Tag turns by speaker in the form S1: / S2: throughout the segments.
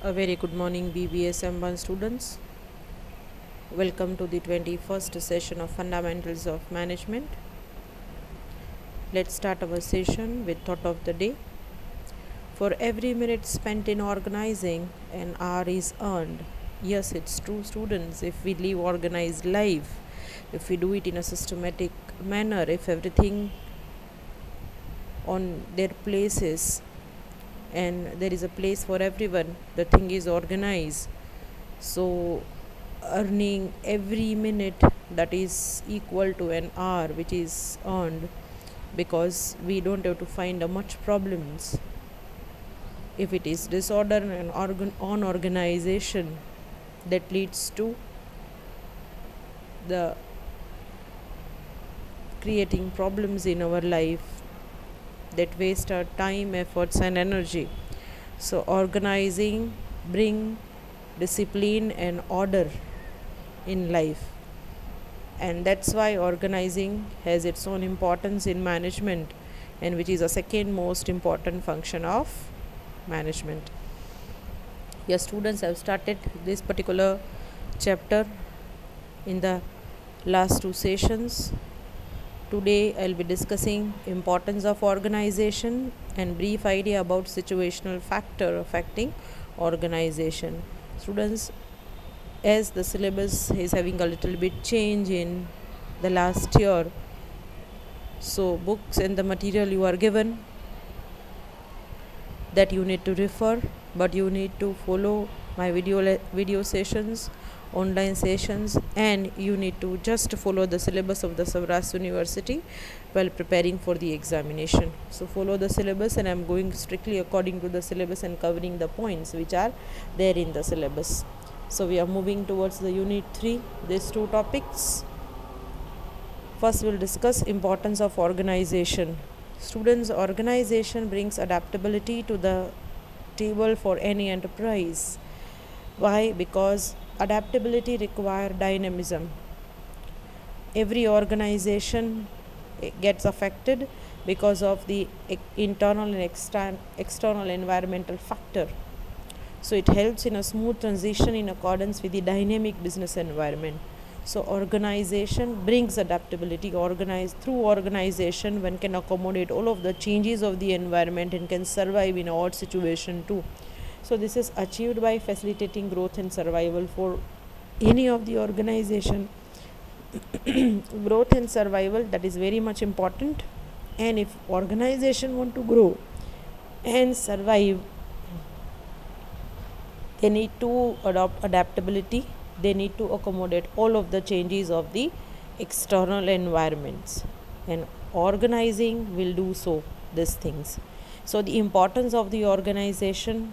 S1: A very good morning, BBSM1 students. Welcome to the 21st session of Fundamentals of Management. Let's start our session with thought of the day. For every minute spent in organizing, an hour is earned. Yes, it's true, students. If we live organized life, if we do it in a systematic manner, if everything on their places and there is a place for everyone, the thing is organized. So earning every minute, that is equal to an hour which is earned, because we don't have to find much problems. If it is disorder and unorganization, that leads to the creating problems in our life that waste our time, efforts and energy. So organizing bring discipline and order in life, and that's why organizing has its own importance in management, and which is a second most important function of management. Your students have started this particular chapter in the last two sessions. Today I'll be discussing importance of organization and brief idea about situational factor affecting organization. Students, as the syllabus is having a little bit change in the last year, so books and the material you are given, that you need to refer, but you need to follow my video sessions, online sessions, and you need to just follow the syllabus of the Saurashtra University while preparing for the examination. So follow the syllabus, and I am going strictly according to the syllabus and covering the points which are there in the syllabus. So we are moving towards the unit 3, these two topics. First we'll discuss importance of organization. Students, organization brings adaptability to the table for any enterprise. Why? Because adaptability requires dynamism. Every organization gets affected because of the internal and external environmental factor. So it helps in a smooth transition in accordance with the dynamic business environment. So organization brings adaptability. Through organization, one can accommodate all of the changes of the environment and can survive in odd situation too. So this is achieved by facilitating growth and survival for any of the organization. Growth and survival, that is very much important. And if organization want to grow and survive, they need to adopt adaptability. They need to accommodate all of the changes of the external environments, and organizing will do so, these things. So the importance of the organization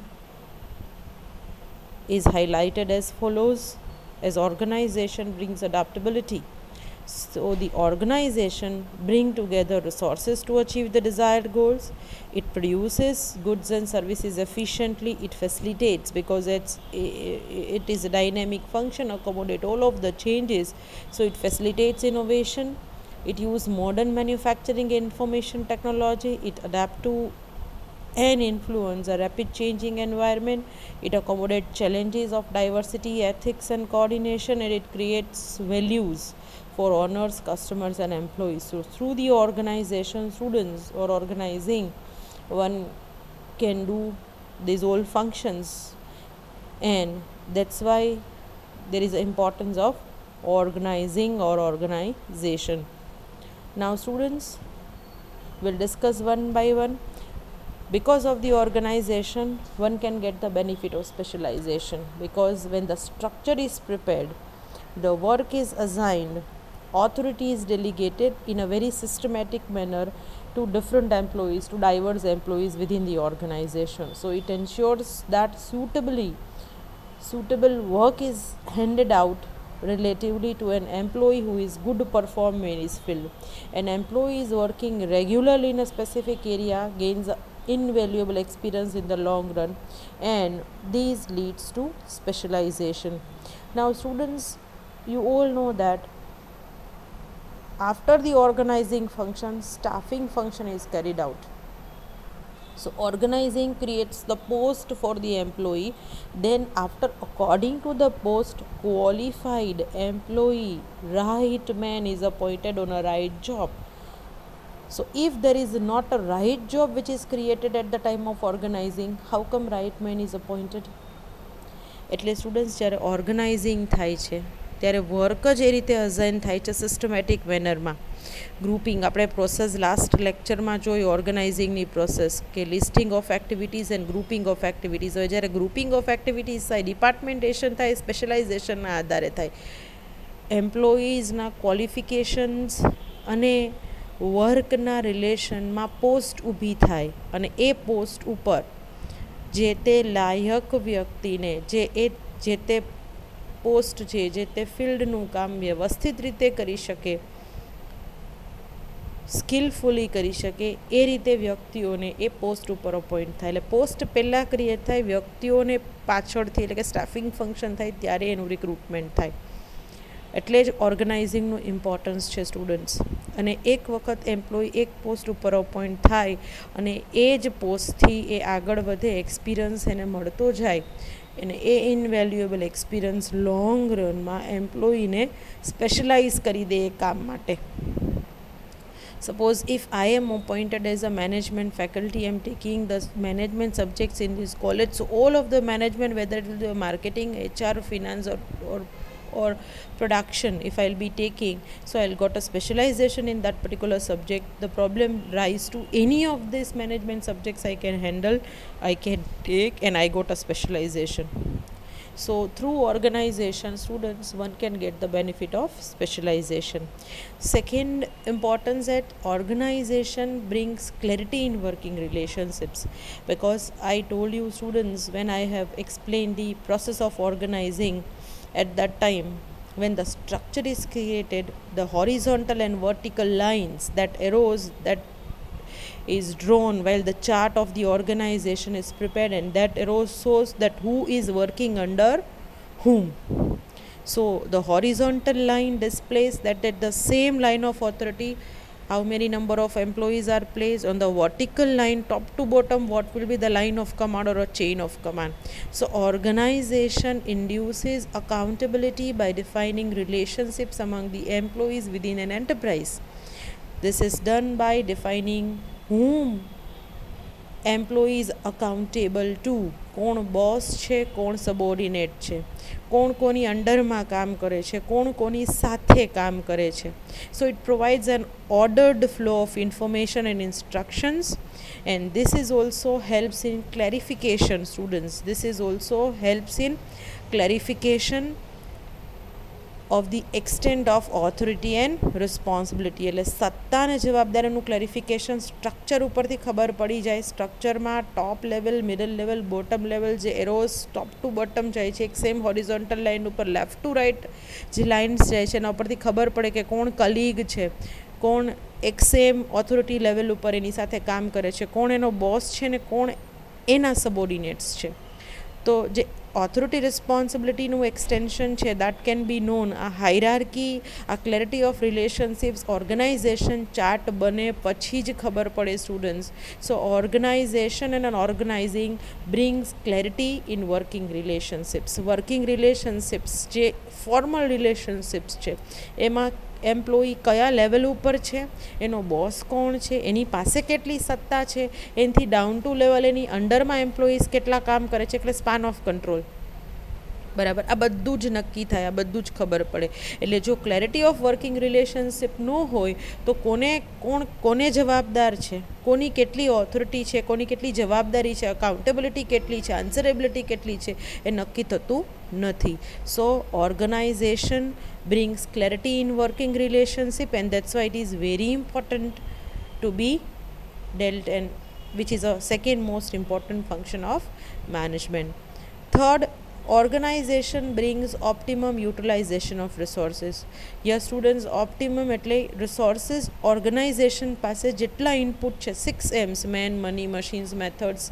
S1: is highlighted as follows. As organization brings adaptability, so the organization bring together resources to achieve the desired goals. It produces goods and services efficiently. It facilitates, because it is a dynamic function, accommodate all of the changes. So it facilitates innovation. It use modern manufacturing and information technology. It adapt to and influence a rapid changing environment. It accommodates challenges of diversity, ethics and coordination, and it creates values for owners, customers and employees. So through the organization, students, or organizing, one can do these all functions, and that's why there is the importance of organizing or organization. Now students, we'll discuss one by one. Because of the organization, one can get the benefit of specialization, because when the structure is prepared, the work is assigned, authority is delegated in a very systematic manner to different employees, to diverse employees within the organization. So it ensures that suitable work is handed out relatively to an employee who is good to perform in his field. An employee is working regularly in a specific area gains invaluable experience in the long run, and this leads to specialization. Now students, you all know that after the organizing function, staffing function is carried out. So organizing creates the post for the employee. Then after, according to the post, qualified employee, right man is appointed on a right job. So if there is not a right job which is created at the time of organizing, how come right man is appointed? એટલે students જ્યારે organising થાય છે ત્યારે work જ એ રીતે assign થાય છે systematic મેનરમાં. ગ્રુપિંગ, આપણે પ્રોસેસ લાસ્ટ લેક્ચરમાં જોઈ ઓર્ગનાઇઝિંગની પ્રોસેસ કે listing of activities and grouping of activities હોય. જ્યારે ગ્રુપિંગ ઓફ એક્ટિવિટીઝ થાય, ડિપાર્ટમેન્ટેશન થાય, સ્પેશિયલાઇઝેશનના આધારે થાય. એમ્પ્લોઈઝના ક્વોલિફિકેશન્સ અને વર્કના રિલેશનમાં પોસ્ટ ઊભી થાય અને એ પોસ્ટ ઉપર જે તે લાયક વ્યક્તિને જે તે પોસ્ટ છે, જે તે ફિલ્ડનું કામ વ્યવસ્થિત રીતે કરી શકે, સ્કિલફુલી કરી શકે, એ રીતે વ્યક્તિઓને એ પોસ્ટ ઉપર અપોઇન્ટ થાય. એટલે પોસ્ટ પહેલાં ક્રિએટ થાય, વ્યક્તિઓને પાછળથી એટલે કે સ્ટાફિંગ ફંક્શન થાય ત્યારે એનું રિક્રુટમેન્ટ થાય. એટલે જ ઓર્ગનાઇઝિંગનું ઇમ્પોર્ટન્સ છે સ્ટુડન્ટ્સ. અને એક વખત એમ્પ્લોય એક પોસ્ટ ઉપર અપોઇન્ટ થાય અને એ જ પોસ્ટથી એ આગળ વધે, એક્સપિરિયન્સ એને મળતો જાય અને એ ઇનવેલ્યુએબલ એક્સપિરિયન્સ લોંગ રનમાં એમ્પ્લોયીને સ્પેશિયલાઇઝ કરી દે એ કામ માટે. Suppose if I am appointed as a management faculty, I am taking the management subjects in this college. So all of the management, whether it will be marketing, HR, finance or production, if I'll be taking, so I'll got a specialization in that particular subject. The problem rise to any of these management subjects I can handle, I can take, and I got a specialization. So through organization, students, one can get the benefit of specialization. Second importance, that organization brings clarity in working relationships, because I told you students, when I have explained the process of organizing, at that time when the structure is created, the horizontal and vertical lines, that arrows that is drawn while the chart of the organization is prepared, and that arrow shows that who is working under whom. So the horizontal line displays that at the same line of authority how many number of employees are placed. On the vertical line, top to bottom, what will be the line of command or a chain of command. So organization induces accountability by defining relationships among the employees within an enterprise. This is done by defining whom employees accountable to, કોણ boss છે, કોણ subordinate છે, કોણ કોની અંડરમાં કામ કરે છે, કોણ કોની સાથે કામ કરે છે. So it provides an ordered flow of information and instructions, and this is also helps in clarification, students. This is also helps in clarification of the extent of authority and responsibility. એટલે સત્તા અને જવાબદારીનું clarification structure ઉપરથી ખબર પડી જાય. સ્ટ્રક્ચરમાં top level, middle level, bottom level, જે arrows top to bottom જાય છે, એક સેમ હોરિઝોન્ટલ લાઇન ઉપર લેફ્ટ ટુ રાઇટ જે લાઇન્સ જાય છે, એના ઉપરથી ખબર પડે કે કોણ કલીગ છે, કોણ એક સેમ ઓથોરિટી લેવલ ઉપર એની સાથે કામ કરે છે, કોણ એનો બોસ છે ને કોણ એના સબોર્ડિનેટ્સ છે. તો જે authority responsibilityનું એક્સટેન્શન છે, that can be known. આ હાયરાર્કી, આ clarity of relationships organisation chart બને પછી જ ખબર પડે students. So organisation and organising brings clarity in working relationships. Working relationships જે ફોર્મલ રિલેશનશિપ્સ છે એમાં એમ્પ્લોયી કયા લેવલ ઉપર છે, એનો બોસ કોણ છે, એની પાસે કેટલી સત્તા છે, એનાથી ડાઉન ટુ લેવલ એની અંડરમાં એમ્પ્લોઈઝ કેટલા કામ કરે છે, એટલે સ્પાન ઓફ કંટ્રોલ. બરાબર, આ બધું જ નક્કી થાય, આ બધું જ ખબર પડે. એટલે જો ક્લેરિટી ઓફ વર્કિંગ રિલેશનશિપ ન હોય તો કોને જવાબદાર છે, કોની કેટલી ઓથોરિટી છે, કોની કેટલી જવાબદારી છે, અકાઉન્ટેબિલિટી કેટલી છે, આન્સરેબિલિટી કેટલી છે, એ નક્કી થતું નથી. So organisation brings clarity in working relationship, and that's why it is very important to be dealt, and which is a second most important function of management. Third, organization brings optimum utilization of resources. Yes students, optimum એટલે resources organization પાસે જેટલા input છે, 6 M's, man, money, machines, methods,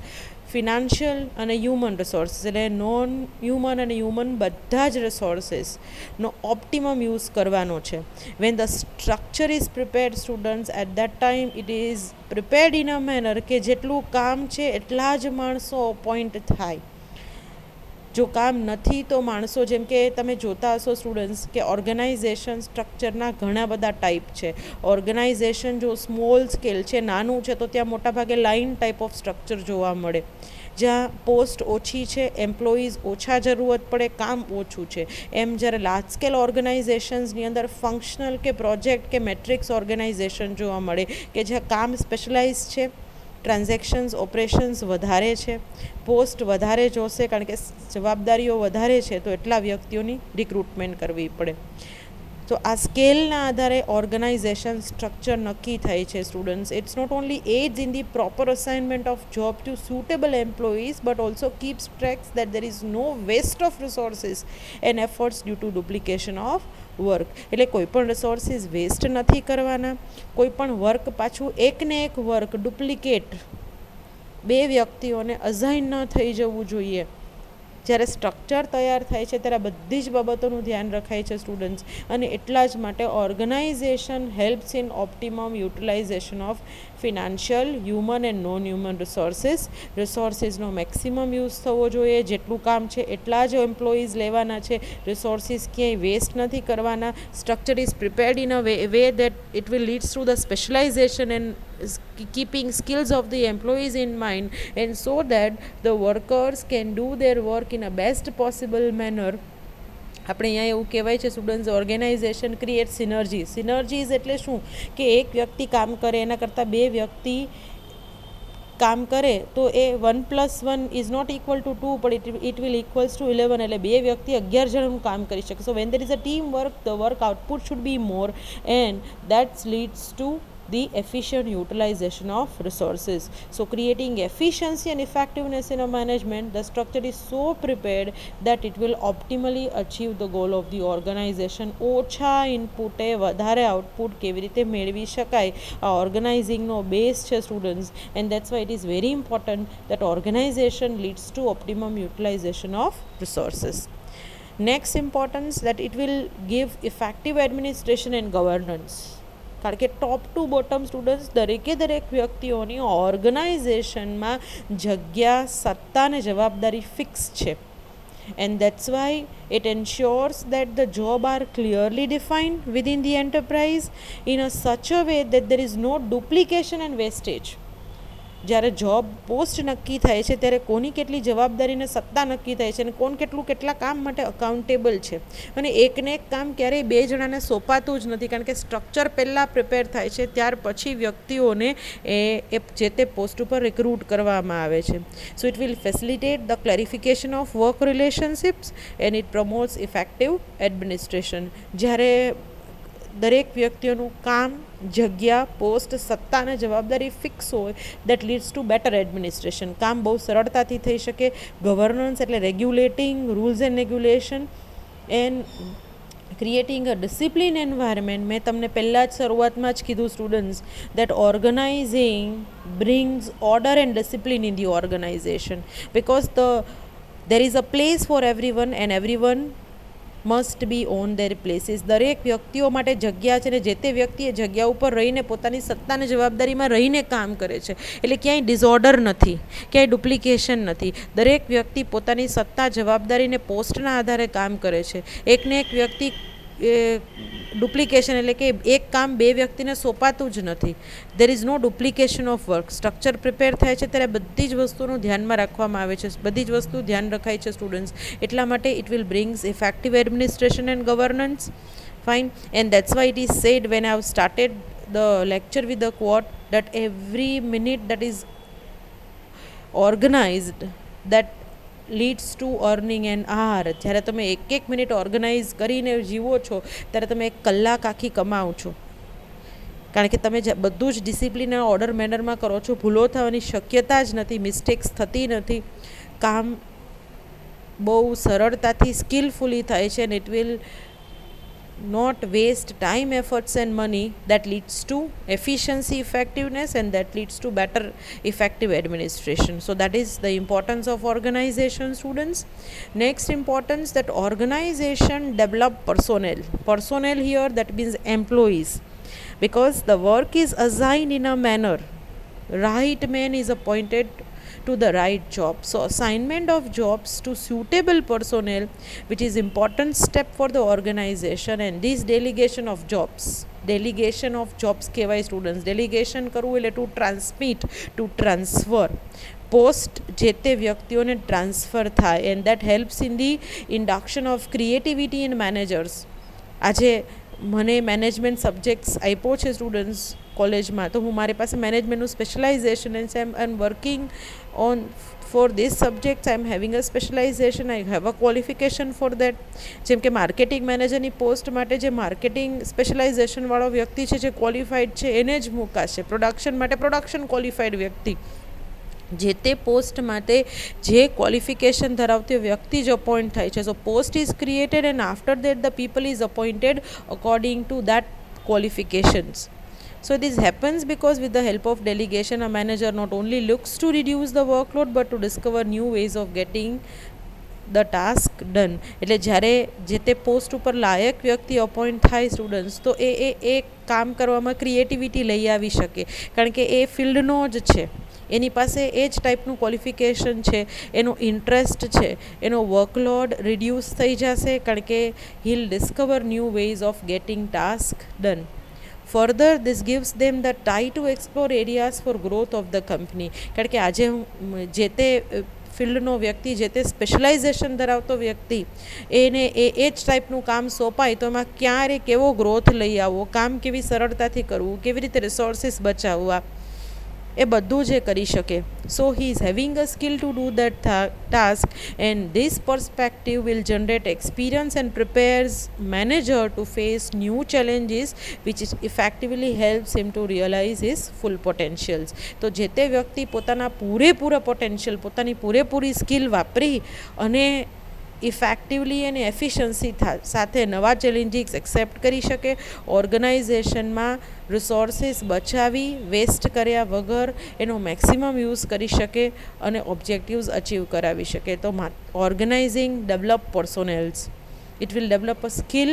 S1: financial અને human resources એટલે non human અને human બધા જ રિસોર્સિસનો ઓપ્ટિમમ યુઝ કરવાનો છે. When the structure is prepared students at that time it is prepared in a manner કે જેટલું કામ છે એટલા જ માણસો અપોઇન્ટ થાય. જો કામ નથી તો માણસો, જેમ કે તમે જોતા હશો સ્ટુડન્ટ્સ કે ઓર્ગેનાઇઝેશન સ્ટ્રક્ચરના ઘણા બધા ટાઈપ છે. ઓર્ગેનાઇઝેશન જો સ્મોલ સ્કેલ છે, નાનું છે, તો ત્યાં મોટાભાગે લાઇન ટાઈપ ઓફ સ્ટ્રક્ચર જોવા મળે, જ્યાં પોસ્ટ ઓછી છે, એમ્પ્લોઈઝ ઓછા જરૂરત પડે, કામ ઓછું છે. એમ જ્યારે લાર્જ સ્કેલ ઓર્ગેનાઇઝેશન્સની અંદર ફંક્શનલ કે પ્રોજેક્ટ કે મેટ્રિક્સ ઓર્ગેનાઇઝેશન જોવા મળે કે જ્યાં કામ સ્પેશલાઇઝ છે, ટ્રાન્ઝેક્શન્સ ઓપરેશન્સ વધારે છે, પોસ્ટ વધારે જોશે કારણ કે જવાબદારીઓ વધારે છે, તો એટલા વ્યક્તિઓની રિક્રુટમેન્ટ કરવી પડે. તો આ સ્કેલના આધારે ઓર્ગેનાઇઝેશન સ્ટ્રક્ચર નક્કી થાય છે students. It's not only aids in the proper assignment of job to suitable employees but also keeps tracks that there is no waste of resources and efforts due to duplication of work. એટલે કોઈ પણ resources waste નથી કરવાના, કોઈ પણ work પાછું એકને એક વર્ક ડુપ્લિકેટ બે વ્યક્તિઓને અઝાઇન ન થઈ જવું જોઈએ. જ્યારે સ્ટ્રક્ચર તૈયાર થાય છે ત્યારે બધી જ બાબતોનું ધ્યાન રખાય છે સ્ટુડન્ટ્સ, અને એટલા જ માટે organisation helps in optimum utilisation of financial, human and non human resources. રિસોર્સિસનો મેક્સિમમ યુઝ થવો જોઈએ, જેટલું કામ છે એટલા જ એમ્પ્લોઈઝ લેવાના છે, રિસોર્સિસ ક્યાંય વેસ્ટ નથી કરવાના. Structure is prepared in a way that it will leads to the specialisation and keeping skills of the employees in mind, and so that the workers can do their work in a best possible manner. આપણે અહીંયા એવું કહેવાય છે students, organisation create synergy. Synergies એટલે શું કે એક વ્યક્તિ કામ કરે એના કરતાં બે વ્યક્તિ કામ કરે તો એ 1+1 ઇઝ નોટ ઇક્વલ ટુ 2 પણ ઇટ વિલ ઇક્વલ્સ ટુ 11, એટલે બે વ્યક્તિ 11 જણનું કામ કરી શકે. So when there is a team work the work output should be more and that leads to the efficient utilization of resources. So creating efficiency and effectiveness in a management, the structure is so prepared that it will optimally achieve the goal of the organization. ઓછા ઇનપુટે વધારે output કેવી રીતે મેળવી શકાય, આ ઓર્ગેનાઇઝિંગનો base છે students, and that's why it is very important that organisation leads to optimum utilisation of resources. Next importance that it will give effective administration and governance. કારણ કે ટોપ ટુ બોટમ સ્ટુડન્ટ્સ દરેકે દરેક વ્યક્તિઓની ઓર્ગેનાઇઝેશનમાં જગ્યા, સત્તા અને જવાબદારી ફિક્સ છે. And that's why it ensures that the job are clearly defined within the enterprise in a such a way that there is no duplication and wastage. જ્યારે જોબ પોસ્ટ નક્કી થાય છે ત્યારે કોની કેટલી જવાબદારીને સત્તા નક્કી થાય છે અને કોણ કેટલા કામ માટે અકાઉન્ટેબલ છે. અને એકને એક કામ ક્યારેય બે જણાને સોંપાતું જ નથી, કારણ કે સ્ટ્રક્ચર પહેલાં પ્રિપેર થાય છે, ત્યાર પછી વ્યક્તિઓને એ જે તે પોસ્ટ ઉપર રિક્રુટ કરવામાં આવે છે. So it will facilitate the clarification of work relationships and it promotes effective administration. જ્યારે દરેક વ્યક્તિઓનું કામ, જગ્યા, પોસ્ટ, સત્તા અને જવાબદારી ફિક્સ હોય, that leads to better administration. કામ બહુ સરળતાથી થઈ શકે. ગવર્નન્સ એટલે regulating, rules and regulation and creating a discipline environment. મેં તમને પહેલાં જ શરૂઆતમાં જ કીધું students that organising brings order and discipline in the organisation, because there is a place for everyone and everyone must be on their places. દરેક વ્યક્તિઓ માટે જગ્યા છે ને જે તે વ્યક્તિ એ જગ્યા ઉપર રહીને પોતાની સત્તાને જવાબદારીમાં રહીને કામ કરે છે, એટલે ક્યાંય ડિઝોર્ડર નથી, ક્યાંય ડુપ્લિકેશન નથી. દરેક વ્યક્તિ પોતાની સત્તા, જવાબદારીને પોસ્ટના આધારે કામ કરે છે. એકને એક વ્યક્તિ ડુપ્લિકેશન એટલે કે એક કામ બે વ્યક્તિને સોંપાતું જ નથી. There is no duplication of work. Structure prepare થાય છે ત્યારે બધી જ વસ્તુનું ધ્યાનમાં રાખવામાં આવે છે, બધી જ વસ્તુ ધ્યાન રખાય છે સ્ટુડન્ટ્સ. એટલા માટે it will brings effective administration and governance. Fine. And that's why it is said when I have started the lecture with the quote that every minute that is organized that leads to earning an hour. જ્યારે તમે એક એક minute organise કરીને જીવો છો ત્યારે તમે એક કલાક આખી કમાવો છો, કારણ કે તમે બધું જ ડિસિપ્લિન અને ઓર્ડર મેનરમાં કરો છો. ભૂલો થવાની શક્યતા જ નથી, મિસ્ટેક્સ થતી નથી, કામ બહુ સરળતાથી સ્કિલફુલી થાય છે. And it will not waste time, efforts and money. That leads to efficiency, effectiveness, and that leads to better effective administration. So that is the importance of organization, students. Next importance, that organization develop personnel here, that means employees, because the work is assigned in a manner, right man is appointed to the right job. So assignment of jobs to suitable personnel, which is important step for the organization. And this delegation of jobs કહેવાય students. Delegation કરવું એટલે to transmit, to transfer. Post જે તે વ્યક્તિઓને transfer થાય, and that helps in the induction of creativity in managers. આજે મને management subjects આપ્યો છે સ્ટુડન્ટ્સ કોલેજમાં, તો હું મારી પાસે મેનેજમેન્ટનું specialization and I am working on for this subjects. I am having a specialization, I have a qualification for that. જેમ કે માર્કેટિંગ મેનેજરની પોસ્ટ માટે જે માર્કેટિંગ સ્પેશલાઇઝેશનવાળો વ્યક્તિ છે, જે ક્વોલિફાઈડ છે, એને જ મૂકાશે. પ્રોડક્શન માટે પ્રોડક્શન ક્વોલિફાઈડ વ્યક્તિ, જે તે પોસ્ટ માટે જે ક્વોલિફિકેશન ધરાવતી વ્યક્તિ જ અપોઇન્ટ થાય છે. So post is created and after that the people is appointed according to that qualifications. So this happens because with the help of delegation, a manager not only looks to reduce the workload but to discover new ways of getting the task done. એટલે જ્યારે જે તે post ઉપર લાયક વ્યક્તિ appoint થાય students, તો એ કામ કરવામાં ક્રિએટિવિટી લઈ આવી શકે, કારણ કે એ ફિલ્ડનો જ છે, એની પાસે એ જ ટાઈપનું ક્વોલિફિકેશન છે, એનો ઇન્ટરેસ્ટ છે, એનો વર્કલોડ રિડ્યુસ થઈ જશે, કારણ કે he'll discover new ways of getting task done. Further, this gives them the time to explore areas for growth of the company. કારણ કે આજે જે તે ફિલ્ડનો વ્યક્તિ, જે તે સ્પેશલાઇઝેશન ધરાવતો વ્યક્તિ, એને એ જ ટાઈપનું કામ સોંપાય તો એમાં ક્યારે કેવો ગ્રોથ લઈ આવવો, કામ કેવી સરળતાથી કરવું, કેવી રીતે રિસોર્સિસ બચાવવા, એ બધું જ એ કરી શકે. So he is having a skill to do that task, and this perspective will generate experience and prepares manager to face new challenges which effectively helps him to realize his full potentials. તો જે તે વ્યક્તિ પોતાના પૂરેપૂરા potential, પોતાની પૂરેપૂરી skill વાપરી અને ઇફેક્ટિવલી અને એફિશિયન્સી સાથે નવા ચેલેન્જીસ એક્સેપ્ટ કરી શકે, ઓર્ગનાઇઝેશનમાં રિસોર્સિસ બચાવી, વેસ્ટ કર્યા વગર એનો મેક્સિમમ યુઝ કરી શકે અને ઓબ્જેક્ટિવ્સ અચીવ કરાવી શકે. તો organizing develop personnels, it will develop a skill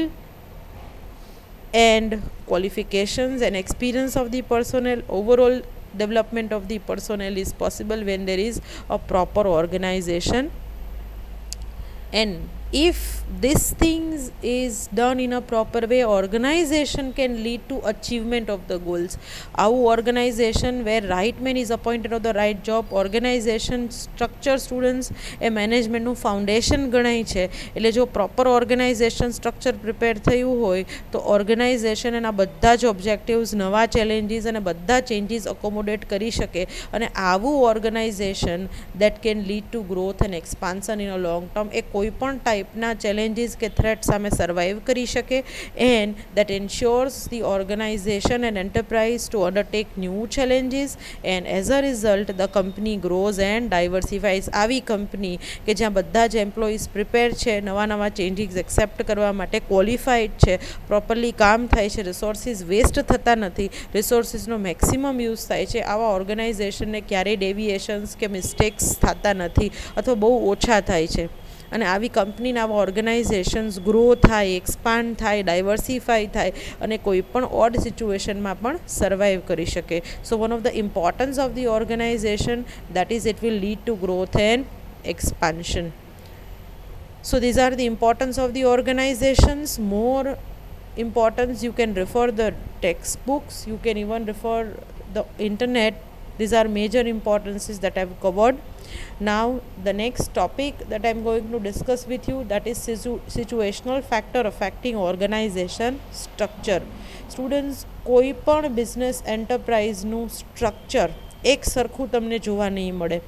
S1: and qualifications and experience of the personnel. Overall development of the personnel is possible when there is a proper organization, and if this things is done in a proper way, organization can lead to achievement of the goals. Our organization where right man is appointed of the right job, organization structure students એ મેનેજમેન્ટનું foundation ગણાય છે. એટલે જો proper organisation structure prepare થયું હોય તો organisation એના બધા જ ઓબ્જેક્ટિવ્સ, નવા ચેલેન્જીસ અને બધા ચેન્જીસ અકોમોડેટ કરી શકે, અને આવું organization that can lead to growth and expansion in a long term, એ કોઈ પણ ટાઈપના ચેલેન્જીસ કે થ્રેટ સામે સર્વાઈવ કરી શકે, and that ensures the organization and enterprise to undertake new challenges, and as a result the company grows and diversifies. આવી company કે જ્યાં બધા જ એમ્પ્લોઈઝ પ્રિપેર છે, નવા ચેન્જીસ એક્સેપ્ટ કરવા માટે ક્વોલિફાઈડ છે, પ્રોપરલી કામ થાય છે, રિસોર્સિસ વેસ્ટ થતા નથી, રિસોર્સિસનો મેક્સિમમ યુઝ થાય છે, આવા ઓર્ગેનાઇઝેશનને ક્યારેય ડેવિએશન્સ કે મિસ્ટેક્સ થતા નથી અથવા બહુ ઓછા થાય છે. અને આવી કંપનીના આવા ઓર્ગેનાઇઝેશન્સ ગ્રો થાય, એક્સપાન્ડ થાય, ડાયવર્સિફાઈ થાય અને કોઈ પણ ઓડ સિચ્યુએશનમાં પણ સર્વાઈવ કરી શકે. So one of the importance of the organization that is it will lead to growth and expansion. So these are the importance of the organizations. More importance, you can refer the textbooks, you can even refer the internet. These are major importances that I have covered. Now the next topic that I am going to discuss with you, that is situational factor affecting organization structure. Students, કોઈ પણ business એન્ટરપ્રાઇઝનું structure એક સરખું તમને જોવા નહીં મળે.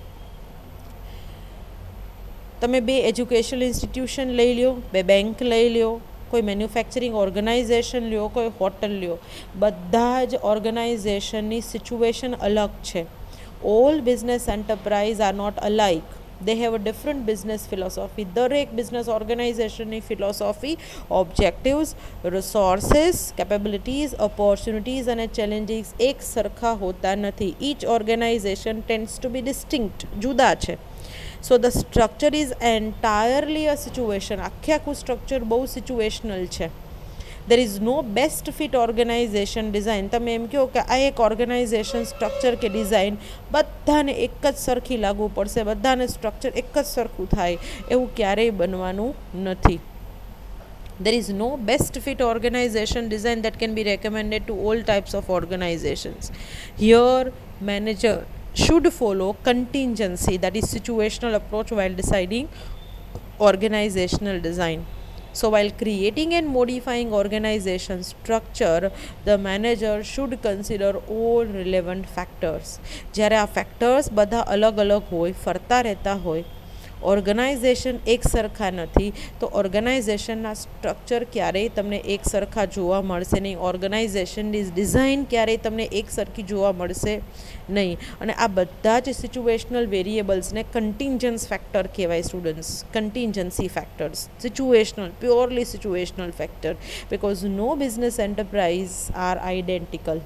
S1: તમે બે એજ્યુકેશનલ ઇન્સ્ટિટ્યુશન લઈ લ્યો, બે બેંક લઈ લ્યો, કોઈ મેન્યુફેક્ચરિંગ ઓર્ગેનાઇઝેશન લ્યો, કોઈ હોટલ લ્યો, બધા જ ઓર્ગેનાઇઝેશનની સિચ્યુએશન અલગ છે. All business enterprise are not alike. They have a different business philosophy. દરેક બિઝનેસ ઓર્ગેનાઇઝેશનની philosophy, objectives, resources, capabilities, opportunities અને ચેલેન્જીસ એક સરખા હોતા નથી. Each organization tends to be distinct, જુદા છે. So the structure is entirely a situation. આખે આખું સ્ટ્રક્ચર બહુ સિચ્યુએશનલ છે. There is no best fit organization design. તમે એમ કહો કે આ એક ઓર્ગેનાઇઝેશન સ્ટ્રક્ચર કે ડિઝાઇન બધાને એક જ સરખી લાગુ પડશે, બધાને સ્ટ્રક્ચર એક જ સરખું થાય, એવું ક્યારેય બનવાનું નથી. There is no best fit organization design that can be recommended to all types of organizations. Here, manager should follow contingency, that is situational approach, while deciding organizational design. So while creating and modifying organization structure, the manager should consider all relevant factors. જ્યારે આ factors બધા અલગ અલગ હોય, ફરતા રહેતા હોય, organisation એક સરખા નથી, તો ઓર્ગેનાઇઝેશનના સ્ટ્રક્ચર ક્યારેય તમને એક સરખા જોવા મળશે નહીં. ઓર્ગેનાઇઝેશનની ડિઝાઇન ક્યારેય તમને એક સરખી જોવા મળશે નહીં. અને આ બધા જ સિચ્યુએશનલ વેરિયેબલ્સને કન્ટિન્જન્સ ફેક્ટર કહેવાય students. Contingency factors, situational, purely situational factor, because no business enterprise are identical,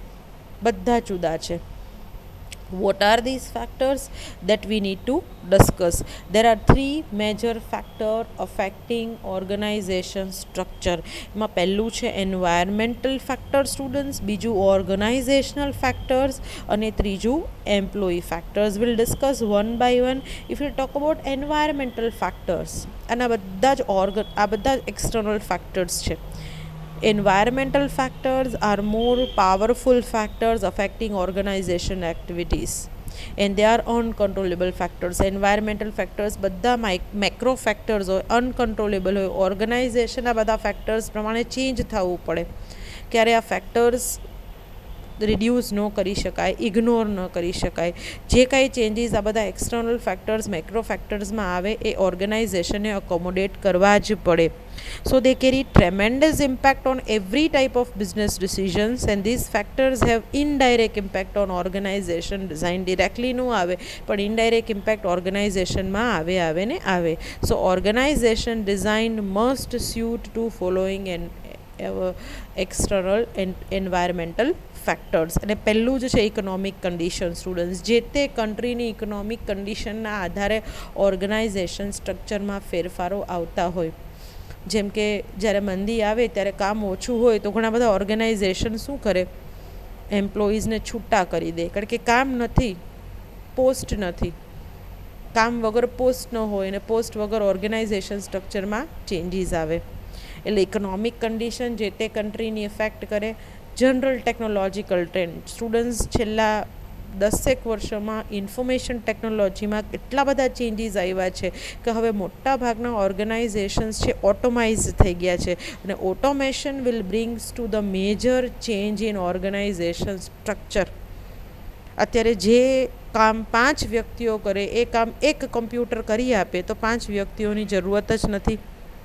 S1: બધા જુદા છે. What are these factors that we need to discuss? There are three major factors affecting organization structure. એમાં પહેલું છે environmental factor students, બીજું organizational factors અને ત્રીજું employee factors. We'll discuss one by one. If we talk about environmental factors, અને આ બધા જ external factors છે. Environmental factors are more powerful factors affecting organization activities, and they are uncontrollable factors. Environmental factors બધા macro factors હોય, uncontrollable હોય. Organisation આ બધા ફેક્ટર્સ પ્રમાણે ચેન્જ થવું પડે. ક્યારે આ ફેક્ટર્સ રિડ્યુસ ન કરી શકાય, ઇગ્નોર ન કરી શકાય. જે કાંઈ ચેન્જીસ આ બધા એક્સટર્નલ ફેક્ટર્સ, મેક્રો ફેક્ટર્સમાં આવે એ ઓર્ગેનાઇઝેશને અકોમોડેટ કરવા જ પડે. So they carry tremendous impact on every type of business decisions, and this factors have indirect impact on organization design. Directly ન આવે પણ ઇનડાયરેક્ટ ઇમ્પેક્ટ ઓર્ગેનાઇઝેશનમાં આવે ને આવે. So organization design must suit to following external environmental factors. અને પહેલું જ છે ઇકોનોમિક કન્ડિશન સ્ટુડન્ટ્સ. જે તે કન્ટ્રીની ઇકોનોમિક કન્ડિશનના આધારે ઓર્ગેનાઇઝેશન સ્ટ્રક્ચરમાં ફેરફારો આવતા હોય. જેમ કે જ્યારે મંદી આવે ત્યારે કામ ઓછું હોય તો ઘણા બધા ઓર્ગેનાઇઝેશન શું કરે, એમ્પ્લોઈઝને છૂટા કરી દે, કારણ કે કામ નથી, પોસ્ટ નથી. કામ વગર પોસ્ટ ન હોય અને પોસ્ટ વગર ઓર્ગેનાઇઝેશન સ્ટ્રક્ચરમાં ચેન્જીસ આવે. એટલે ઇકોનોમિક કન્ડિશન જે તે કન્ટ્રીની ઇફેક્ટ કરે. જનરલ ટેકનોલોજીકલ ટ્રેન્ડ સ્ટુડન્ટ્સ, છેલ્લા 10 વર્ષોમાં ઇન્ફોર્મેશન ટેકનોલોજીમાં એટલા બધા ચેન્જીસ આવ્યા છે કે હવે મોટા ભાગના ઓર્ગેનાઇઝેશન્સ છે ઓટોમાઇઝ થઈ ગયા છે. અને automation will brings to the major change in organization structure. અત્યારે જે કામ 5 વ્યક્તિઓ કરે એ કામ એક કમ્પ્યુટર કરી આપે તો 5 વ્યક્તિઓની જરૂરત જ નથી.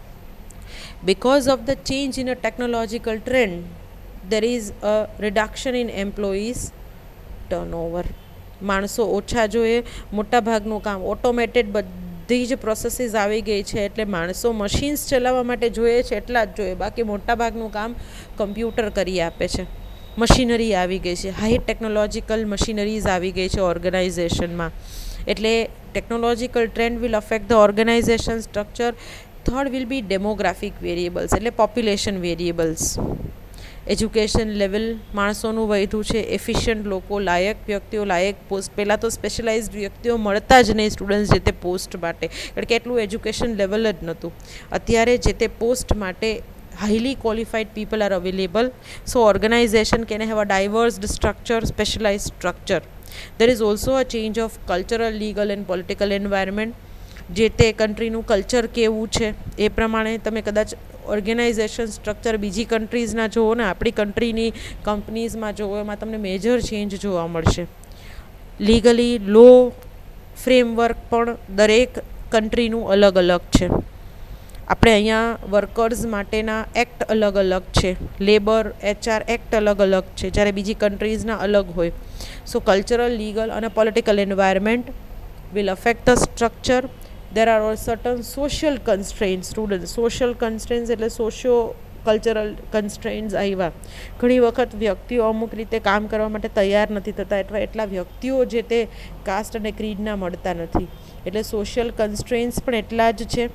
S1: Because of the change in a technological trend, there is a reduction in employees turnover. માણસો ઓછા જોઈએ, મોટા ભાગનું કામ ઓટોમેટેડ, બધી જ પ્રોસેસીસ આવી ગઈ છે, એટલે માણસો મશીન્સ ચલાવવા માટે જોઈએ છે એટલા જ જોઈએ, બાકી મોટા ભાગનું કામ કમ્પ્યુટર કરી આપે છે. મશીનરી આવી ગઈ છે, હાઈ ટેકનોલોજીકલ મશીનરીઝ આવી ગઈ છે ઓર્ગેનાઇઝેશનમાં. એટલે technological trend will affect the organization structure. Third will be demographic variables, એટલે પોપ્યુલેશન વેરિયેબલ્સ. એજ્યુકેશન લેવલ માણસોનું વધ્યું છે, એફિશિયન્ટ લોકો, લાયક વ્યક્તિઓ, લાયક પોસ્ટ. પહેલાં તો સ્પેશિયલાઇઝ્ડ વ્યક્તિઓ મળતા જ નહીં સ્ટુડન્ટ્સ જે તે પોસ્ટ માટે, કારણ કે એટલું એજ્યુકેશન લેવલ જ નહોતું. અત્યારે જે તે પોસ્ટ માટે highly qualified people are available. So organization can have a diverse structure, specialized structure. There is also a change of cultural, legal and political environment. જે તે કન્ટ્રીનું કલ્ચર કેવું છે એ પ્રમાણે તમે કદાચ ઓર્ગેનાઇઝેશન સ્ટ્રક્ચર બીજી કન્ટ્રીઝના જુઓ ને આપણી કન્ટ્રીની કંપનીઝમાં જુઓ, એમાં તમને મેજર ચેન્જ જોવા મળશે. લીગલી લો ફ્રેમવર્ક પણ દરેક કન્ટ્રીનું અલગ અલગ છે. આપણે અહીંયા વર્કર્સ માટેના એક્ટ અલગ અલગ છે, લેબર HR એક્ટ અલગ અલગ છે, જ્યારે બીજી કન્ટ્રીઝના અલગ હોય. સો કલ્ચરલ, લીગલ અને political environment will affect the structure. There are certain social constraints, students. Social constraints એટલે સોશિયો કલ્ચરલ કન્સ્ટ્રેન્ટ્સ આવ્યા. ઘણી વખત વ્યક્તિઓ અમુક રીતે કામ કરવા માટે તૈયાર નથી થતા અથવા એટલા વ્યક્તિઓ જે તે કાસ્ટ અને ક્રીડના મળતા નથી, એટલે સોશિયલ કન્સ્ટ્રેન્ટ્સ પણ એટલા જ છે.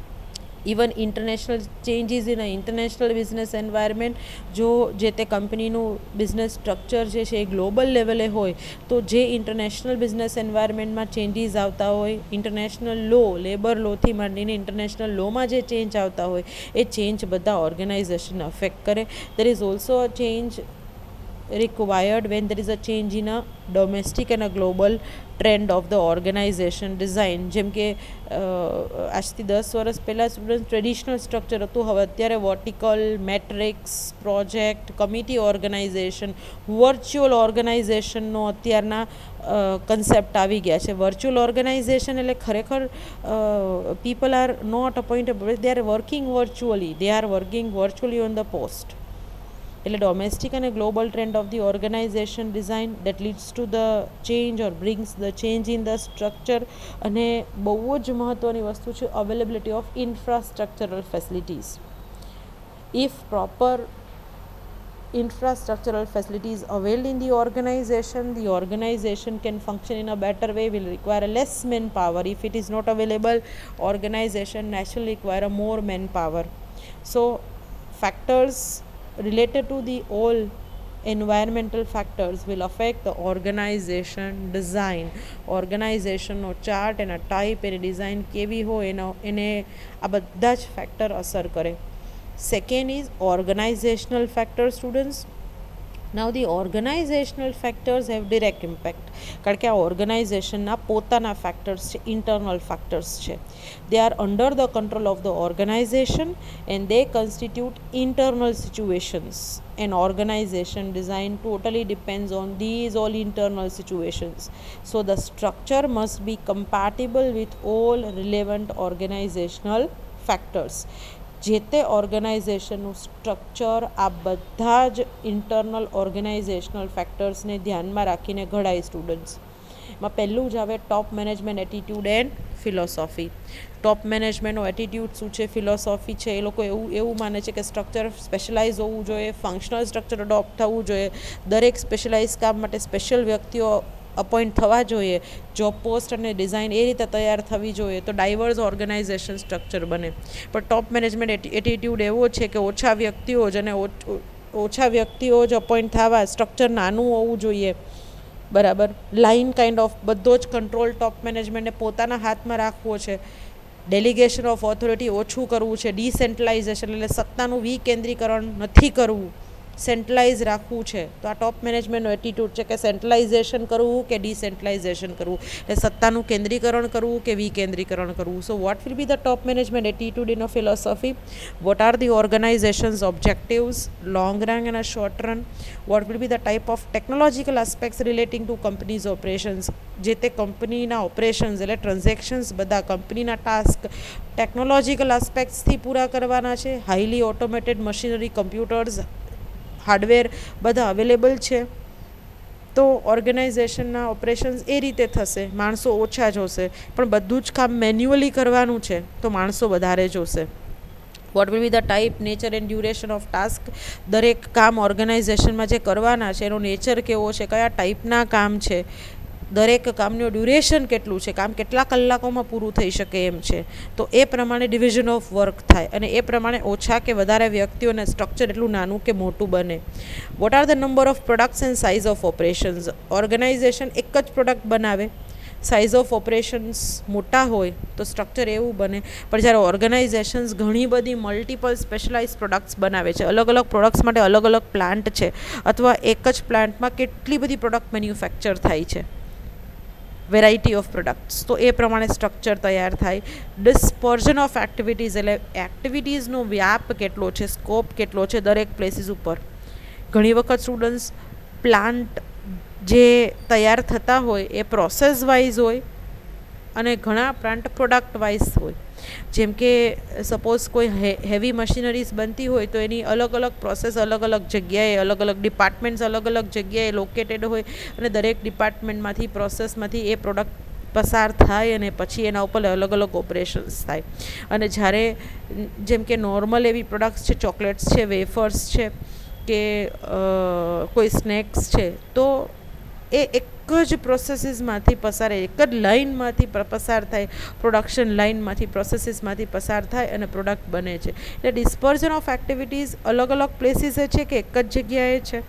S1: Even international changes in a international business environment, જો જે તે કંપનીનું બિઝનેસ સ્ટ્રક્ચર જે છે એ ગ્લોબલ લેવલે હોય તો જે ઇન્ટરનેશનલ બિઝનેસ એન્વાયરમેન્ટમાં ચેન્જીસ આવતા હોય, ઇન્ટરનેશનલ લો, લેબર લોથી માંડીને ઇન્ટરનેશનલ લોમાં જે ચેન્જ આવતા હોય એ ચેન્જ બધા ઓર્ગેનાઇઝેશનને અફેક્ટ કરે. There is also a change required when there is a change in a domestic and a global trend of the organization design. જેમ કે આજથી 10 વર્ષ પહેલાં સ્ટુડન્ટ ટ્રેડિશનલ સ્ટ્રક્ચર હતું, હવે અત્યારે vertical, matrix, project, committee organization, virtual ઓર્ગેનાઇઝેશનનો અત્યારના કન્સેપ્ટ આવી ગયા છે. વર્ચ્યુઅલ ઓર્ગેનાઇઝેશન એટલે ખરેખર people are not appointable, they are working virtually, they are working virtually on the post. એટલે ડોમેસ્ટિક અને global trend of the organization design that leads to the change or brings the change in the structure. અને બહુ જ મહત્ત્વની વસ્તુ છે availability of infrastructural facilities. If proper infrastructural facilities availed in the organization can function in a better way, will require less manpower. If it is not available, organization naturally require a more manpower. So factors related to the all environmental factors will affect the organization design. organization નો chart, એના type, એની design કેવી હોય એને આ બધા જ factor અસર કરે. Second is organizational factor students. Now the organizational factors have direct impact, કારણ કે આ ઓર્ગેનાઇઝેશનના પોતાના ફેક્ટર્સ છે, ઇન્ટરનલ ફેક્ટર્સ છે. They are under the control of the organization and they constitute internal situations. An organization design totally depends on these all internal situations. So the structure must be compatible with all relevant organizational factors. જે તે ઓર્ગેનાઇઝેશનનું structure આ બધા જ internal organisational ફેક્ટર્સને ધ્યાનમાં રાખીને ઘડાય students. એમાં પહેલું જ આવે top management attitude and philosophy. Top મેનેજમેન્ટનો એટીટ્યૂડ શું છે, ફિલોસોફી છે, એ લોકો એવું માને છે કે સ્ટ્રક્ચર સ્પેશલાઇઝ હોવું જોઈએ, ફંક્શનલ સ્ટ્રક્ચર અડોપ્ટ થવું જોઈએ, દરેક સ્પેશલાઇઝ કામ માટે સ્પેશિયલ વ્યક્તિઓ અપોઇન્ટ થવા જોઈએ, જોબ પોસ્ટ અને ડિઝાઇન એ રીતે તૈયાર થવી જોઈએ, તો ડાયવર્સ ઓર્ગેનાઇઝેશન સ્ટ્રક્ચર બને. પણ ટોપ મેનેજમેન્ટ એટીટ્યૂડ એવો છે કે ઓછા વ્યક્તિઓ જ અને ઓછા વ્યક્તિઓ જ અપોઇન્ટ થવા, સ્ટ્રક્ચર નાનું હોવું જોઈએ, બરાબર. લાઇન કાઇન્ડ ઓફ બધો જ કંટ્રોલ ટોપ મેનેજમેન્ટને પોતાના હાથમાં રાખવો છે. ડેલિગેશન ઓફ ઓથોરિટી ઓછું કરવું છે. ડિસેન્ટ્રલાઇઝેશન એટલે સત્તાનું વિકેન્દ્રીકરણ નથી કરવું, સેન્ટ્રલાઇઝ રાખવું છે. તો આ ટોપ મેનેજમેન્ટનો એટીટ્યૂડ છે કે સેન્ટ્રલાઇઝેશન કરવું કે ડિસેન્ટ્રલાઇઝેશન કરવું, એટલે સત્તાનું કેન્દ્રીકરણ કરવું કે વિકેન્દ્રીકરણ કરવું. So what will be the top management attitude in a philosophy? What are the organizations objectives, long run અને short run? What will be the type of technological aspects relating to companies operations? જે તે કંપનીના operations એટલે transactions બધા કંપનીના task technological આસ્પેક્ટ્સથી પૂરા કરવાના છે. Highly automated machinery, computers, hardware બધા અવેલેબલ છે, તો ઓર્ગેનાઇઝેશનના ઓપરેશન્સ એ રીતે થશે. માણસો ઓછા જોશે, પણ બધું જ કામ મેન્યુઅલી કરવાનું છે તો માણસો વધારે જોશે. What will be the type, nature and duration of task? દરેક કામ ઓર્ગેનાઇઝેશનમાં જે કરવાના છે એનો નેચર કેવો છે, કયા ટાઈપના કામ છે, દરેક કામનું ડ્યુરેશન કેટલું છે, કામ કેટલા કલાકોમાં પૂરું થઈ શકે એમ છે, તો એ પ્રમાણે ડિવિઝન ઓફ વર્ક થાય અને એ પ્રમાણે ઓછા કે વધારે વ્યક્તિઓને સ્ટ્રક્ચર એટલું નાનું કે મોટું બને. What are the number of products and size of operations? Organization એક જ પ્રોડક્ટ બનાવે, સાઇઝ ઓફ ઓપરેશન્સ મોટા હોય તો સ્ટ્રક્ચર એવું બને. પણ જ્યારે ઓર્ગેનાઇઝેશન્સ ઘણી બધી મલ્ટિપલ સ્પેશલાઇઝ પ્રોડક્ટ્સ બનાવે છે, અલગ અલગ પ્રોડક્ટ્સ માટે અલગ અલગ પ્લાન્ટ છે, અથવા એક જ પ્લાન્ટમાં કેટલી બધી પ્રોડક્ટ મેન્યુફેક્ચર થાય છે, વેરાયટી ઓફ પ્રોડક્ટ્સ, તો એ પ્રમાણે સ્ટ્રક્ચર તૈયાર થાય. ડિસ્પર્ઝન ઓફ એક્ટિવિટીઝ એટલે એક્ટિવિટીઝનો વ્યાપ કેટલો છે, સ્કોપ કેટલો છે દરેક પ્લેસીસ ઉપર. ઘણી વખત સ્ટુડન્ટ્સ પ્લાન્ટ જે તૈયાર થતા હોય એ પ્રોસેસ વાઇઝ હોય અને ઘણા પ્લાન્ટ પ્રોડક્ટ વાઇઝ હોય. જેમ કે સપોઝ કોઈ હેવી મશીનરીઝ બનતી હોય તો એની અલગ અલગ પ્રોસેસ અલગ અલગ જગ્યાએ, અલગ અલગ ડિપાર્ટમેન્ટ્સ અલગ અલગ જગ્યાએ લોકેટેડ હોય અને દરેક ડિપાર્ટમેન્ટમાંથી પ્રોસેસમાંથી એ પ્રોડક્ટ પસાર થાય અને પછી એના ઉપર અલગ અલગ ઓપરેશન્સ થાય. અને જ્યારે જેમ કે નોર્મલ એવી પ્રોડક્ટ્સ છે, ચોકલેટ્સ છે, વેફર્સ છે કે કોઈ સ્નેક્સ છે, તો એ એક જ પ્રોસેસીસમાંથી પસાર, એક જ લાઇનમાંથી પસાર થાય, પ્રોડક્શન લાઇનમાંથી, પ્રોસેસીસમાંથી પસાર થાય અને પ્રોડક્ટ બને છે. એટલે ડિસ્પર્ઝન ઓફ એક્ટિવિટીઝ અલગ અલગ પ્લેસીસે છે કે એક જ જગ્યાએ છે.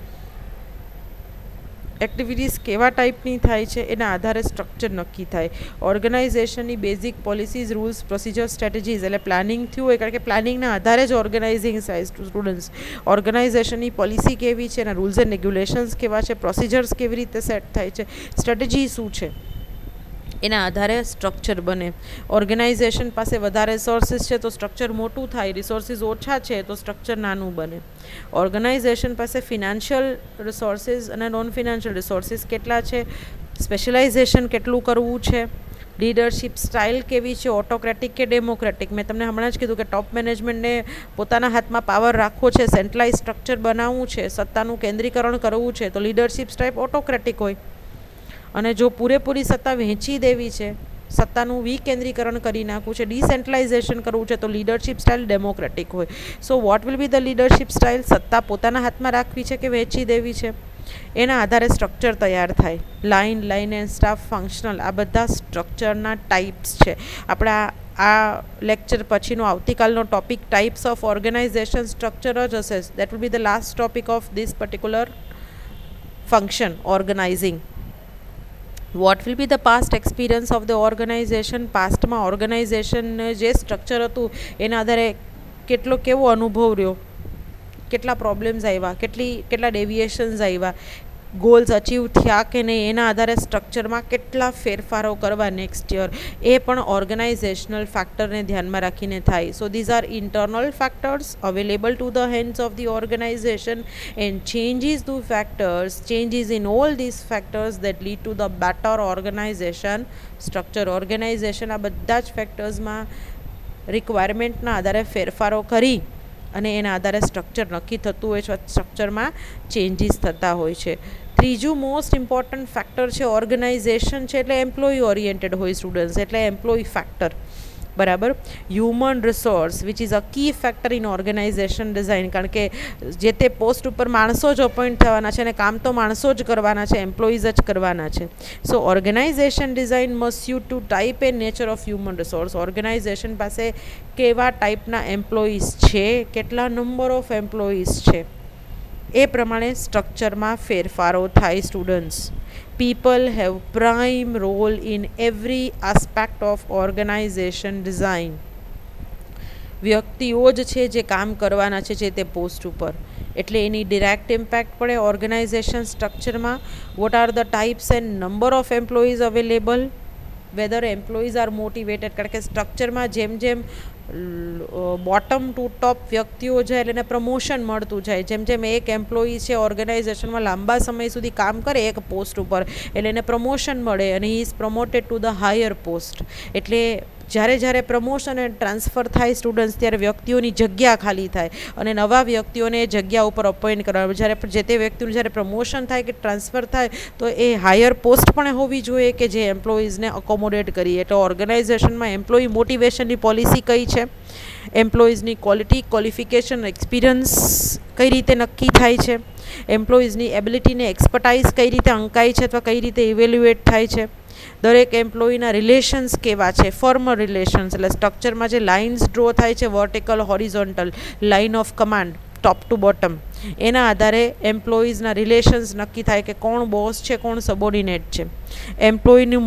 S1: એક્ટિવિટીઝ કેવા ટાઈપની થાય છે એના આધારે સ્ટ્રક્ચર નક્કી થાય. ઓર્ગેનાઇઝેશનની basic policies, rules, procedure, strategies, એટલે પ્લાનિંગ થયું હોય, કારણ કે પ્લાનિંગના આધારે જ ઓર્ગેનાઇઝિંગ થાય સ્ટુડન્ટ્સ. ઓર્ગેનાઇઝેશનની પોલિસી કેવી છે, એના રૂલ્સ એન્ડ રેગ્યુલેશન્સ કેવા છે, પ્રોસિજર્સ કેવી રીતે સેટ થાય છે, સ્ટ્રેટેજી શું છે, એના આધારે સ્ટ્રક્ચર બને. ઓર્ગેનાઇઝેશન પાસે વધારે રિસોર્સિસ છે તો સ્ટ્રક્ચર મોટું થાય, રિસોર્સિસ ઓછા છે તો સ્ટ્રક્ચર નાનું બને. ઓર્ગેનાઇઝેશન પાસે ફિનાન્શિયલ રિસોર્સિસ અને નોન ફિનાન્શિયલ રિસોર્સિસ કેટલા છે, સ્પેશિયલાઇઝેશન કેટલું કરવું છે, લીડરશિપ સ્ટાઇલ કેવી છે, ઓટોક્રેટિક કે ડેમોક્રેટિક. મેં તમને હમણાં જ કીધું કે ટોપ મેનેજમેન્ટને પોતાના હાથમાં પાવર રાખવો છે, સેન્ટ્રલાઇઝ સ્ટ્રક્ચર બનાવવું છે, સત્તાનું કેન્દ્રીકરણ કરવું છે, તો લીડરશિપ સ્ટાઇલ ઓટોક્રેટિક હોય. અને જો પૂરેપૂરી સત્તા વહેંચી દેવી છે, સત્તાનું વિકેન્દ્રીકરણ કરી નાખવું છે, ડિસેન્ટ્રલાઇઝેશન કરવું છે, તો લીડરશિપ સ્ટાઇલ ડેમોક્રેટિક હોય. So what will be the leadership style? સત્તા પોતાના હાથમાં રાખવી છે કે વહેંચી દેવી છે, એના આધારે સ્ટ્રક્ચર તૈયાર થાય. લાઇન એન્ડ સ્ટાફ, ફંક્શનલ, આ બધા સ્ટ્રક્ચરના ટાઈપ્સ છે. આપણા આ લેક્ચર પછીનો આવતીકાલનો topic types of organization structure જ હશે. That will be the last topic of this particular function, organizing. What will be the past experience of the organization? પાસ્ટમાં ઓર્ગેનાઇઝેશન જે સ્ટ્રક્ચર હતું એના આધારે કેવો અનુભવ રહ્યો, કેટલા પ્રોબ્લેમ્સ આવ્યા, કેટલા ડેવિએશન્સ આવ્યા, ગોલ્સ અચીવ થયા કે નહીં, એના આધારે સ્ટ્રક્ચરમાં કેટલા ફેરફારો કરવા નેક્સ્ટ યર, એ પણ ઓર્ગેનાઇઝેશનલ ફેક્ટરને ધ્યાનમાં રાખીને થાય. So these are internal factors available to the hands of the organization and changes in all these factors that lead to the better organization structure. Organization આ બધા જ ફેક્ટર્સમાં રિક્વાયરમેન્ટના આધારે ફેરફારો કરી અને એના આધારે સ્ટ્રક્ચર નક્કી થતું હોય છે, સ્ટ્રક્ચરમાં ચેન્જીસ થતા હોય છે. ત્રીજું મોસ્ટ ઇમ્પોર્ટન્ટ ફેક્ટર છે ઓર્ગેનાઇઝેશન છે એટલે એમ્પ્લોયી ઓરિએન્ટેડ હોય સ્ટુડન્ટ્સ, એટલે એમ્પ્લોયી ફેક્ટર. બરાબર. Human resource which is a key factor in organization design, કારણ કે જે તે પોસ્ટ ઉપર માણસો જ અપોઇન્ટ થવાના છે અને કામ તો માણસો જ કરવાના છે, એમ્પ્લોઈઝ જ કરવાના છે. So organization design must suit to type and nature of human resource. Organization પાસે કેવા ટાઈપના એમ્પ્લોઈઝ છે, કેટલા નંબર ઓફ એમ્પ્લોઈઝ છે, એ પ્રમાણે સ્ટ્રક્ચરમાં ફેરફારો થાય students. People have prime role in every aspect of organization design. વ્યક્તિઓ જ છે જે કામ કરવાના છે જે તે પોસ્ટ ઉપર, એટલે એની ડિરેક્ટ ઇમ્પેક્ટ પડે ઓર્ગેનાઇઝેશન સ્ટ્રક્ચરમાં. What are the types and number of employees available, whether employees are motivated, કારણ કે સ્ટ્રક્ચરમાં જેમ બોટમ ટુ ટોપ વ્યક્તિઓ જાય એટલે એને પ્રમોશન મળતું જાય. જેમ એક એમ્પ્લોયી છે ઓર્ગેનાઇઝેશનમાં લાંબા સમય સુધી કામ કરે એક પોસ્ટ ઉપર એટલે એને પ્રમોશન મળે અને he is promoted to the higher post. એટલે જ્યારે પ્રમોશન અને ટ્રાન્સફર થાય સ્ટુડન્ટ્સ, ત્યારે વ્યક્તિઓની જગ્યા ખાલી થાય અને નવા વ્યક્તિઓને એ જગ્યા ઉપર અપોઇન્ટ કરવા. જ્યારે જે તે વ્યક્તિનું જ્યારે પ્રમોશન થાય કે ટ્રાન્સફર થાય તો એ હાયર પોસ્ટ પણ હોવી જોઈએ કે જે એમ્પ્લોઈઝને અકોમોડેટ કરીએ. એટલે ઓર્ગેનાઇઝેશનમાં એમ્પ્લોયી મોટિવેશનની પોલિસી કઈ છે, એમ્પ્લોઈઝની ક્વોલિટી, ક્વોલિફિકેશન, એક્સપિરિયન્સ કઈ રીતે નક્કી થાય છે, એમ્પ્લોઈઝની એબિલિટીને એક્સપર્ટાઇઝ કઈ રીતે અંકાય છે અથવા કઈ રીતે ઇવેલ્યુએટ થાય છે, દરેક એમ્પ્લોયીના રિલેશન્સ કેવા છે, ફોર્મલ રિલેશન્સ, એટલે સ્ટ્રક્ચરમાં જે લાઇન્સ ડ્રો થાય છે vertical, horizontal, line of command, top to bottom, એના આધારે એમ્પ્લોઈઝના રિલેશન્સ નક્કી થાય કે કોણ બોસ છે, કોણ સબોર્ડિનેટ છે. એમ્પ્લોયીનું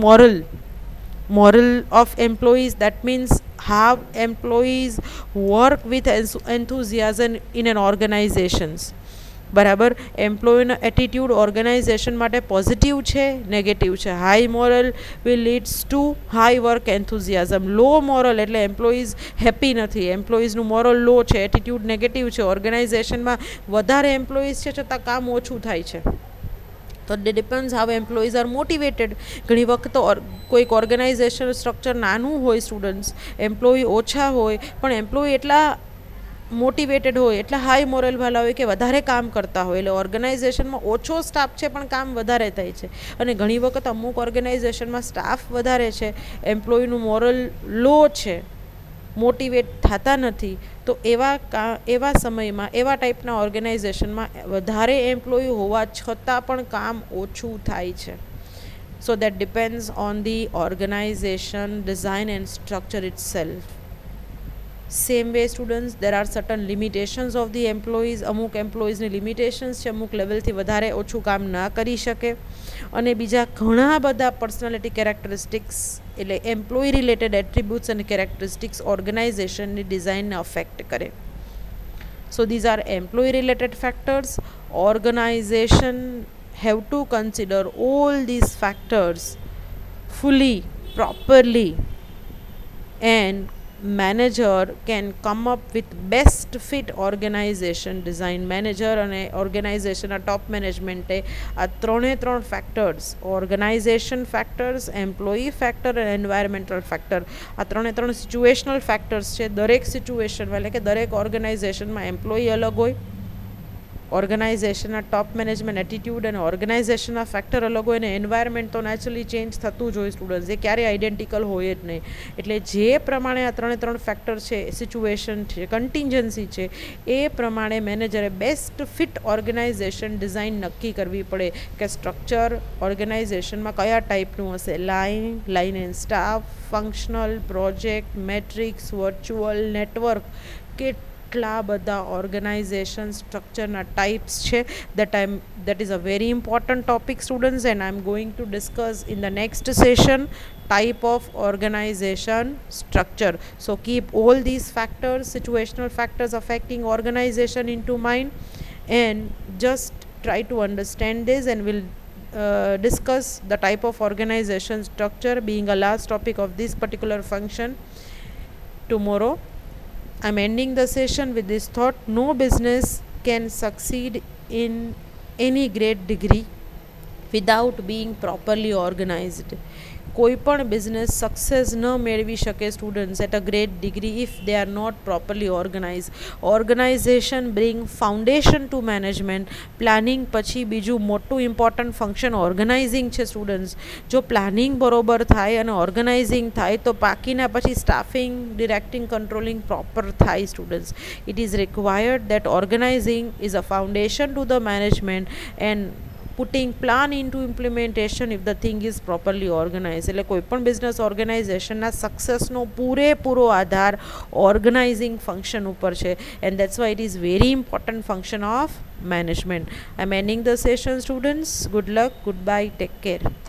S1: moral of employees, that means how employees work with enthusiasm in an organizations. બરાબર. એમ્પ્લોયીનો એટીટ્યૂડ ઓર્ગેનાઇઝેશન માટે પોઝિટિવ છે, નેગેટિવ છે. High moral will leads to high work enthusiasm. Low moral એટલે એમ્પ્લોઈઝ હેપી નથી, એમ્પ્લોઈઝનું મોરલ લો છે, એટીટ્યૂડ નેગેટિવ છે, ઓર્ગેનાઇઝેશનમાં વધારે એમ્પ્લોઈઝ છે છતાં કામ ઓછું થાય છે. તો it depends how employees are motivated. ઘણી વખત કોઈક ઓર્ગેનાઇઝેશન સ્ટ્રક્ચર નાનું હોય સ્ટુડન્ટ્સ, એમ્પ્લોયી ઓછા હોય પણ એમ્પ્લોયી એટલા મોટિવેટેડ હોય, એટલા હાઈ મોરલવાળા હોય કે વધારે કામ કરતા હોય, એટલે ઓર્ગેનાઇઝેશનમાં ઓછો સ્ટાફ છે પણ કામ વધારે થાય છે. અને ઘણી વખત અમુક ઓર્ગેનાઇઝેશનમાં સ્ટાફ વધારે છે, એમ્પ્લોયનું મોરલ લો છે, મોટિવેટ થતા નથી, તો એવા સમયમાં એવા ટાઈપના ઓર્ગેનાઇઝેશનમાં વધારે એમ્પ્લોય હોવા છતાં પણ કામ ઓછું થાય છે. So that depends on the organization design and structure itself. Same way students, there are certain limitations of the employees. અમુક એમ્પ્લોઈઝની લિમિટેશન્સ છે, અમુક લેવલથી વધારે ઓછું કામ ના કરી શકે. અને બીજા ઘણા બધા પર્સનાલિટી કેરેક્ટરિસ્ટિક્સ એટલે એમ્પ્લોય રિલેટેડ એટ્રીબ્યુટ્સ અને કેરેક્ટરિસ્ટિક્સ ઓર્ગેનાઇઝેશનની ડિઝાઇનને અફેક્ટ કરે. સો these are employee related factors. Organization have to consider all these factors fully, properly, and manager can come up with best fit organization design. Manager અને ઓર્ગેનાઇઝેશનના ટોપ મેનેજમેન્ટે આ ત્રણ factors, organization factors, employee factor અને environmental factor, આ ત્રણ situational factors છે. દરેક સિચ્યુએશનમાં એટલે કે દરેક ઓર્ગેનાઇઝેશનમાં એમ્પ્લોયી અલગ હોય, ઓર્ગેનાઇઝેશનના ટોપ મેનેજમેન્ટ એટીટ્યૂડ અને ઓર્ગેનાઇઝેશનના ફેક્ટર અલગ હોય, અને એન્વાયરમેન્ટ તો નેચરલી ચેન્જ થતું જ હોય સ્ટુડન્ટ્સ, એ ક્યારેય આઇડેન્ટિકલ હોય જ નહીં. એટલે જે પ્રમાણે આ ત્રણ ફેક્ટર છે, સિચ્યુએશન છે, કન્ટિન્જન્સી છે, એ પ્રમાણે મેનેજરે બેસ્ટ ફિટ ઓર્ગેનાઇઝેશન ડિઝાઇન નક્કી કરવી પડે કે સ્ટ્રક્ચર ઓર્ગેનાઇઝેશનમાં કયા ટાઈપનું હશે. Line and staff, functional, project, matrix, virtual, network, કેટલા બધા ઓર્ગેનાઇઝેશન સ્ટ્રક્ચરના ટાઈપ્સ છે. that is a very important topic students, and I'm going to discuss in the next session type of organization structure. So keep all these factors, situational factors affecting organization into mind, and just try to understand this, and we'll discuss the type of organization structure being a last topic of this particular function tomorrow. I'm ending the session with this thought: no business can succeed in any great degree without being properly organized. કોઈ પણ business success ન મેળવી શકે students at a great degree if they are not properly organize. Organization bring foundation to management. Planning પછી બીજું મોટું important function ઓર્ગનાઇઝિંગ છે students. જો પ્લાનિંગ બરોબર થાય અને ઓર્ગનાઇઝિંગ થાય તો બાકીના પછી સ્ટાફિંગ, ડિરેક્ટિંગ, કંટ્રોલિંગ પ્રોપર થાય students. It is required that organizing is a foundation to the management and putting plan into implementation if the thing is properly organized. એટલે કોઈ પણ બિઝનેસ ઓર્ગેનાઇઝેશનના સક્સેસનો પૂરેપૂરો આધાર ઓર્ગનાઇઝિંગ ફંક્શન ઉપર છે, and that's why it is very important function of management. I'm ending the session students. Good luck, goodbye, take care.